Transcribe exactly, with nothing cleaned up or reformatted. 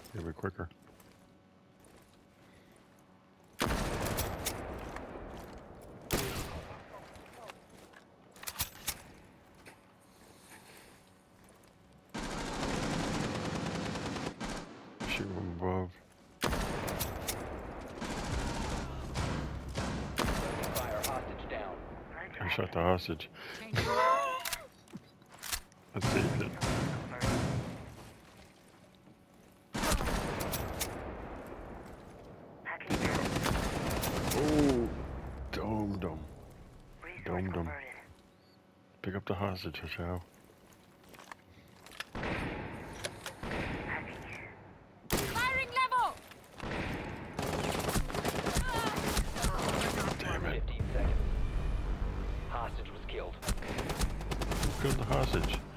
It'll be quicker. Shoot from above. Fire hostage down. I shot the hostage. I saved it. Oh, domed him. Domed him. Pick up the hostage, Chow. Firing level. Damn it. fifteen seconds. Hostage was killed. Who killed the hostage?